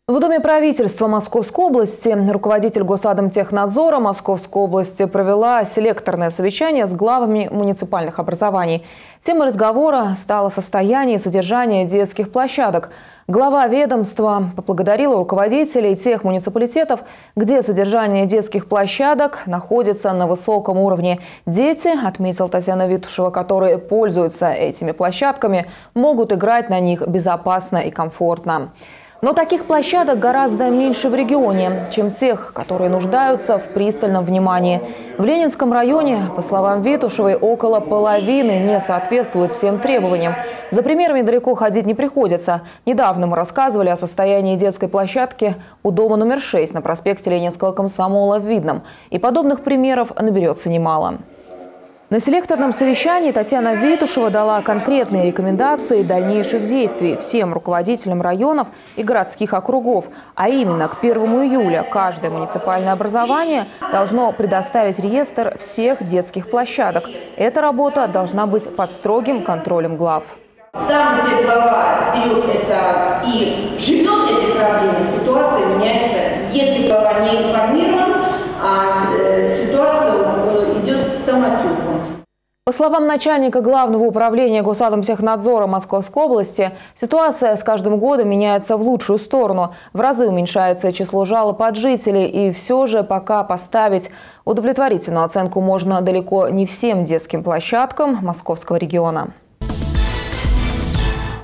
В Доме правительства Московской области руководитель Госатомтехнадзора Московской области провела селекторное совещание с главами муниципальных образований. Темой разговора стало состояние и содержание детских площадок. Глава ведомства поблагодарила руководителей тех муниципалитетов, где содержание детских площадок находится на высоком уровне. Дети, отметила Татьяна Витушева, которые пользуются этими площадками, могут играть на них безопасно и комфортно. Но таких площадок гораздо меньше в регионе, чем тех, которые нуждаются в пристальном внимании. В Ленинском районе, по словам Витушевой, около половины не соответствуют всем требованиям. За примерами далеко ходить не приходится. Недавно мы рассказывали о состоянии детской площадки у дома номер 6 на проспекте Ленинского комсомола в Видном. И подобных примеров наберется немало. На селекторном совещании Татьяна Витушева дала конкретные рекомендации дальнейших действий всем руководителям районов и городских округов. А именно, к 1 июля каждое муниципальное образование должно предоставить реестр всех детских площадок. Эта работа должна быть под строгим контролем глав. Там, где глава берет это и живет этой проблемой, ситуация меняется. Если глава не информирован, ситуация идет самотеком. По словам начальника Главного управления Госатомтехнадзора Московской области, ситуация с каждым годом меняется в лучшую сторону. В разы уменьшается число жалоб от жителей. И все же пока поставить удовлетворительную оценку можно далеко не всем детским площадкам Московского региона.